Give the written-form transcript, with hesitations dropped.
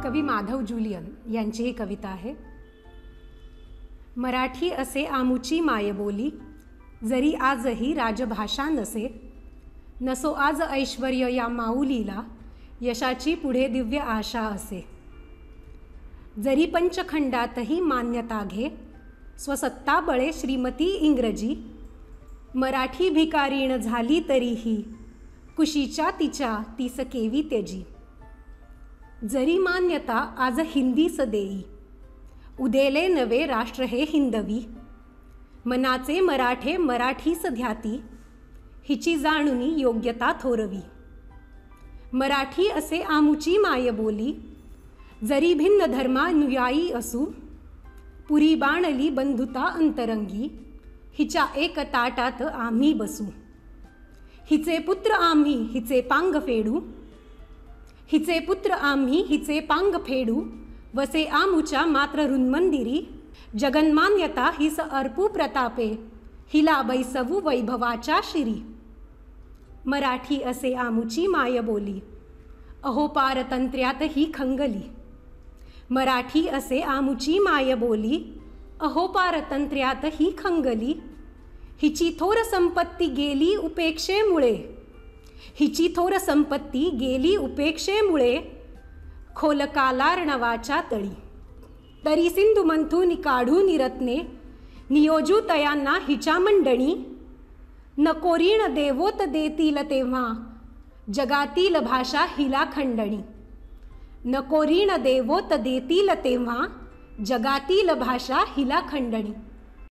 कवी माधव जुलियन यांची ही कविता आहे। मराठी असे आमुची मायबोली, जरी आजही राजभाषा नसे, नसो आज ऐश्वर्य या माऊलीला, यशाची पुढे दिव्य आशा असे। जरी पंचखंडातही मान्यता घे, स्वसत्ता बळे श्रीमती इंग्रजी, मराठी भिकारीण झाली तरीही, कुशीच्या तिच्या तीस केवी तेजी। जरी मान्यता आज हिंदीस देई, उदेले नवे राष्ट्र हे हिंदवी, मनाचे मराठे मराठीस ध्याती, हिची जाणुनी योग्यता थोरवी। मराठी असे आमुची मायबोली, जरी भिन्न धर्मानुयायी असू, पुरी बाणली बंधुता अंतरंगी, हिच्या एक ताटात आम्ही बसू। हिचे पुत्र आम्ही हिचे पांग फेडू, हिचे पुत्र आम्ही हिचे पांग फेडू, वसे आमुच्या मात्र रुन्मंदिरी, जगन्मान्यता हिस अर्पू प्रतापे, हिला बैसवू वैभवाच्या शिरी। मराठी असे आमुची मायबोली, अहो पारतंत्र्यात ही खंगली। मराठी असे आमुची मायबोली, अहो पारतंत्र्यात ही खंगली, हिची थोर संपत्ती गेली उपेक्षेमुळे, हिची थोर संपत्ती गेली उपेक्षेमुळे, खोल कालार्णवाच्या तळी। तरी सिंधू मंथून काढून रत्ने, नियोजू तयांना हिच्या मंडणी, नको ऋण देवोत देतील तेव्हा, जगातील भाषा हिला खंडणी। नको ऋण देवोत देतील तेव्हा, जगातील भाषा हिला खंडणी।